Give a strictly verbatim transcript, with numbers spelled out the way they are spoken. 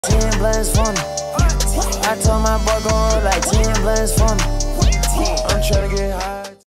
ten blunts for me. I told my boy gon' roll like ten blunts for me.